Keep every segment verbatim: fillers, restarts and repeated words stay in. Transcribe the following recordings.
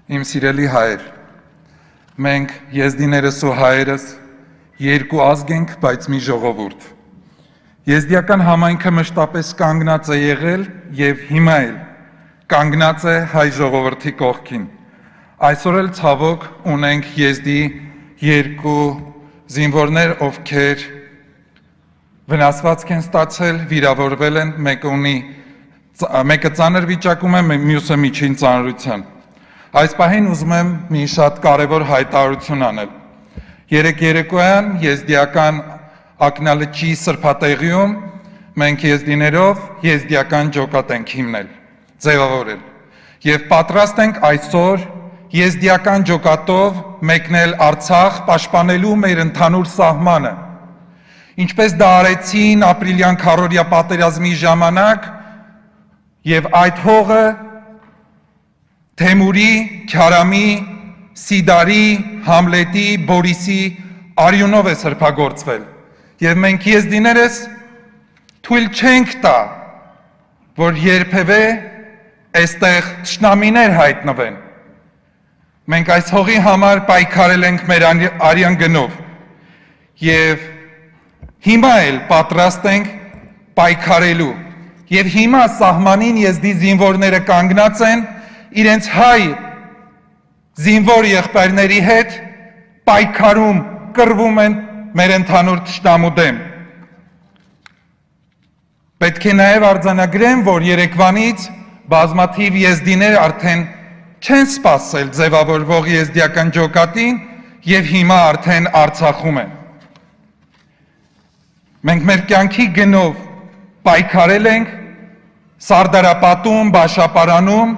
Իմ սիրելի հայր, մենք եզդիներս ու հայերս երկու ազգ ենք, բայց մի ժողովուրդ։ Եզդիական համայնքը մշտապես կանգնած է եղել եւ հիմա էլ կանգնած է հայ ժողովրդի կողքին։ Այսօր էլ ցավոք ունենք եզդի երկու զինվորներ, ովքեր վնասվածք են ստացել, վիրավորվել են, մեկը ունի մեկը ծանր վիճակում է, մյուսը միջին ծանրության։ Այս պահին ուզում եմ մի շատ կարևոր հայտարարություն անել։ Երեկ երեկոյան եզդիական ակնալճի սրբատեղիում մենք եզդիներով եզդիական ջոկատ ենք հիմնել, ձևավորել եւ պատրաստ ենք այսօր եզդիական ջոկատով մեկնել Արցախ պաշտպանելու մեր ընդհանուր սահմանը։ Ինչպես դա արեցին ապրիլյան քառորյա պատերազմի ժամանակ եւ այդ հողը Թեմուրի, Քյարամի, Սիդարի, Համլետի, Բորիսի արյունով է սրբագործվել եւ մենք եզդիներս թույլ չենք տա, որ երբևէ այստեղ թշնամիներ հայտնվեն։ Մենք այս հողի համար պայքարել ենք մեր արյան գնով եւ հիմա էլ պատրաստ ենք պայքարելու եւ հիմա սահմանին եզդի զինվորները կանգնած են իրենց հայ զինվոր եղբայրների հետ պայքարում կռվում են մեր ընդհանուր թշնամու դեմ։ Պետք է նաև արձանագրեմ, որ երեկվանից բազմաթիվ եզդիներ արդեն չեն սպասել ձևավորվող եզդիական ջոկատին եւ հիմա արդեն Արցախում են։ Մենք մեր կյանքի գնով պայքարել ենք Սարդարապատում, Բաշապարանում,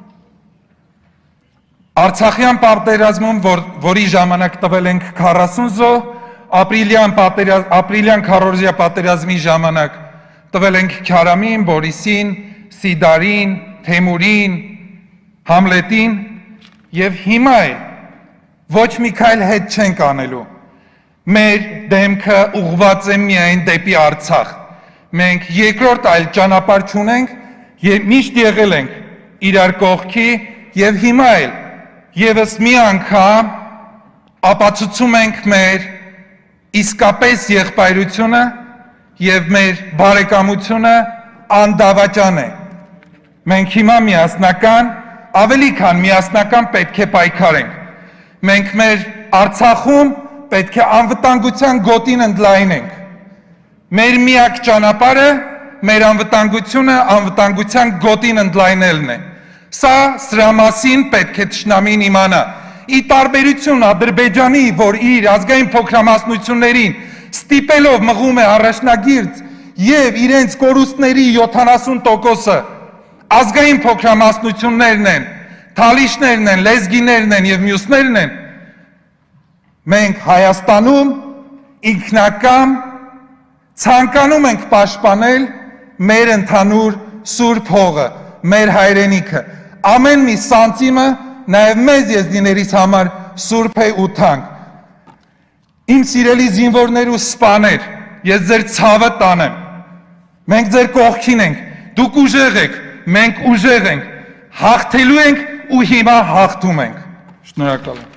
Արցախյան պատերազմում, որ, որի ժամանակ տվել ենք քառասուն զոհ, ապրիլյան, պատերազ, ապրիլյան քառորյա պատերազմի ժամանակ տվել ենք Քյարամին, Բորիսին, Սիդարին, Թեմուրին, Համլետին եւ հիմա էլ ոչ մի քայլ հետ չենք անելու։ Մեր դեմքը ուղղված է միայն դեպի Արցախ։ Մենք երկրորդ այլ ճանապարհ չունենք եւ միշտ եղել ենք իրար կողքի եւ հիմա էլ եւս մի անգամ ապացուցում ենք մեր իսկապես եղբայրությունը եւ մեր բարեկամությունը անդավաճան է։ Մենք հիմա միասնական, ավելի քան միասնական պետք է պայքարենք։ Մենք մեր Արցախում պետք է անվտանգության գոտին ընդլայնենք։ Մեր միակ ճանապարհը մեր անվտանգությունը անվտանգության գոտին ընդլայնելն է։ Սա սրա մասին պետք է թշնամին իմանա։ Ի տարբերություն Ադրբեջանի, որ իր ազգային փոքրամասնություններին ստիպելով մղում է առաջնագիրձ եւ իրենց կորուստների յոթանասուն տոկոսը ազգային փոքրամասնություններն են, թալիշներն են, լեզգիներն են եւ մյուսներն են, մենք Հայաստանում ինքնակամ ցանկանում ենք պաշտպանել մեր ընդհանուր սուրբ հողը, մեր հայրենիքը, ամեն մի սանտիմը նաև մեզ եզդիներիս համար սուրբ է ու թանկ։ Իմ սիրելի զինվորներ ու սպաներ, ես ձեր ցավը տանեմ, մենք ձեր կողքին ենք, դուք ուժեղ եք, մենք ուժեղ ենք, հաղթելու ենք ու հիմա հաղթում ենք։ Շնորհակալ եմ։